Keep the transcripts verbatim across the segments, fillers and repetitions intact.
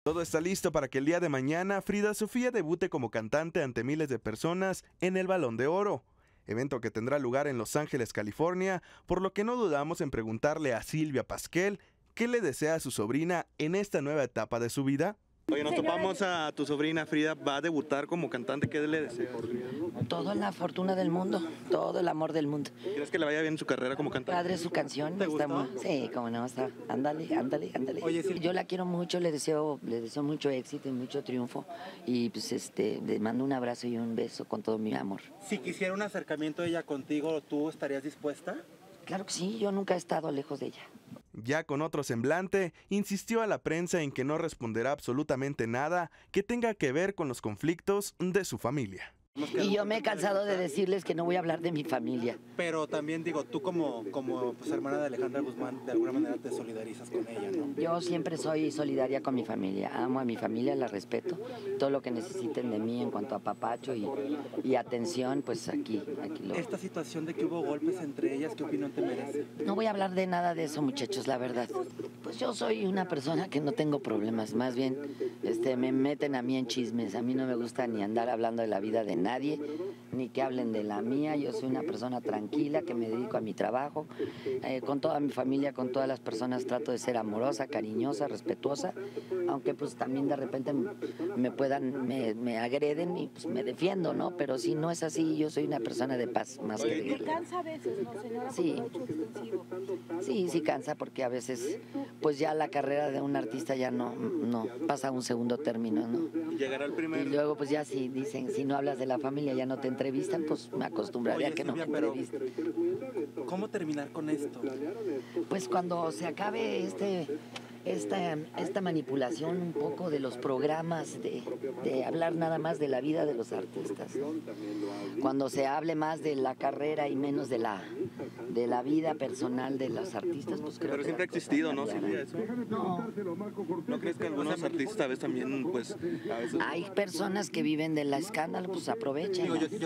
Todo está listo para que el día de mañana Frida Sofía debute como cantante ante miles de personas en el Balón de Oro, evento que tendrá lugar en Los Ángeles, California, por lo que no dudamos en preguntarle a Silvia Pasquel qué le desea a su sobrina en esta nueva etapa de su vida. Oye, nos topamos a tu sobrina Frida, va a debutar como cantante, ¿qué le deseas? Toda la fortuna del mundo, todo el amor del mundo. ¿Crees que le vaya bien su carrera como cantante? Padre su canción. ¿Te está gustó? muy, sí, cómo no, está. Ándale, ándale, ándale. Oye, sí. Yo la quiero mucho, le deseo, le deseo mucho éxito y mucho triunfo. Y pues este, le mando un abrazo y un beso con todo mi amor. Si quisiera un acercamiento ella contigo, ¿tú estarías dispuesta? Claro que sí, yo nunca he estado lejos de ella. Ya con otro semblante, insistió a la prensa en que no responderá absolutamente nada que tenga que ver con los conflictos de su familia. Y yo me he cansado de decirles que no voy a hablar de mi familia. Pero también digo, tú como, como pues, hermana de Alejandra Guzmán, de alguna manera te solidarizas con ella, ¿no? Yo siempre soy solidaria con mi familia, amo a mi familia, la respeto. Todo lo que necesiten de mí en cuanto a papacho y, y atención, pues aquí, aquí lo... Esta situación de que hubo golpes entre ellas, ¿qué opinión te merece? No voy a hablar de nada de eso, muchachos, la verdad. Pues yo soy una persona que no tengo problemas, más bien este, me meten a mí en chismes. A mí no me gusta ni andar hablando de la vida de nadie, ni que hablen de la mía. Yo soy una persona tranquila, que me dedico a mi trabajo. Eh, con toda mi familia, con todas las personas trato de ser amorosa, cariñosa, respetuosa, aunque pues también de repente me puedan, me, me agreden y pues me defiendo, ¿no? Pero si no es así, yo soy una persona de paz, más que de guerra. ¿Te cansa a veces, no, señora? Sí. Mucho extensivo. Sí, sí cansa porque a veces pues ya la carrera de un artista ya no, no pasa a un segundo término, ¿no? Llegará el primer... Y luego pues ya si dicen, si no hablas de la familia ya no te entrevistan, pues me acostumbraré Oye, a que Silvia, no me pero entrevisten. ¿cómo terminar con esto? Pues cuando se acabe este, esta, esta manipulación un poco de los programas, de, de hablar nada más de la vida de los artistas, ¿no? Cuando se hable más de la carrera y menos de la, de la vida personal de los artistas, pues creo Pero que siempre ha las cosas existido, ¿no, cambiarán. Silvia, eso? No, ¿No crees que algunos artistas a veces también, pues, a veces... hay personas que viven del escándalo, pues aprovechen. Digo, yo, yo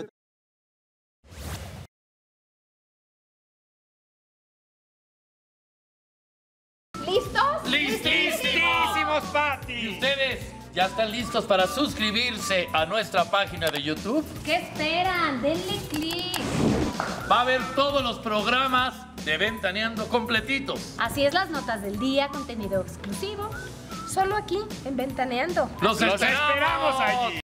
¿Listos? ¡Listísimos, Pati! ¿Y ustedes ya están listos para suscribirse a nuestra página de YouTube? ¿Qué esperan? Denle click. Va a haber todos los programas de Ventaneando completitos. Así es, las notas del día, contenido exclusivo. Solo aquí, en Ventaneando. ¡Los, ¡Los esperamos esperamos allí!